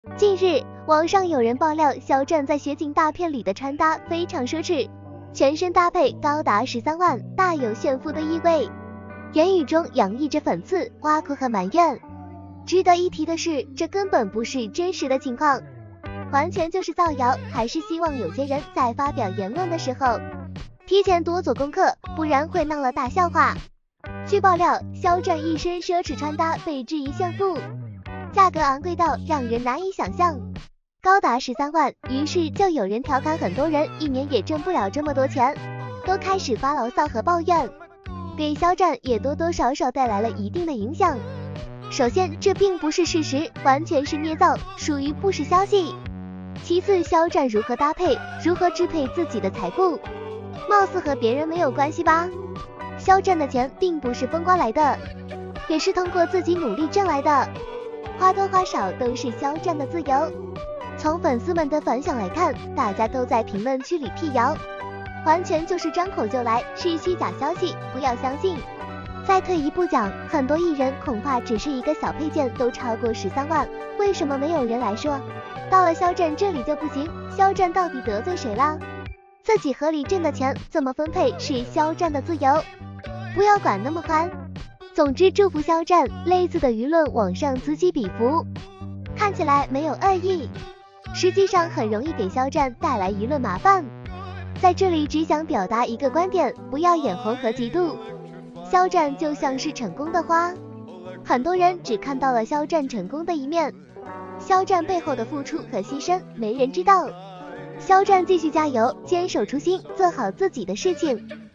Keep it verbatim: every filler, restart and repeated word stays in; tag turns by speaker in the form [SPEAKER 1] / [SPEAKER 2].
[SPEAKER 1] 近日，网上有人爆料肖战在雪景大片里的穿搭非常奢侈，全身搭配高达十三万，大有炫富的意味。言语中洋溢着讽刺、挖苦和埋怨。值得一提的是，这根本不是真实的情况，完全就是造谣，还是希望有些人在发表言论的时候提前多做功课，不然会闹了大笑话。据爆料，肖战一身奢侈穿搭被质疑炫富，价格昂贵到让人难以想象，高达十三万，于是就有人调侃很多人一年也挣不了这么多钱，都开始发牢骚和抱怨，给肖战也多多少少带来了一定的影响。首先，这并不是事实，完全是捏造，属于不实消息。其次，肖战如何搭配，如何支配自己的财富，貌似和别人没有关系吧？肖战的钱并不是风刮来的，也是通过自己努力挣来的，花多花少都是肖战的自由。从粉丝们的反响来看，大家都在评论区里辟谣，完全就是张口就来，是虚假消息，不要相信。再退一步讲，很多艺人恐怕只是一个小配件都超过十三万，为什么没有人来说？到了肖战这里就不行，肖战到底得罪谁了？自己合理挣的钱怎么分配是肖战的自由，不要管那么宽。总之，祝福肖战，类似的舆论网上此起彼伏，看起来没有恶意，实际上很容易给肖战带来舆论麻烦。在这里只想表达一个观点，不要眼红和嫉妒。肖战就像是成功的花，很多人只看到了肖战成功的一面，肖战背后的付出和牺牲没人知道。肖战继续加油，坚守初心，做好自己的事情。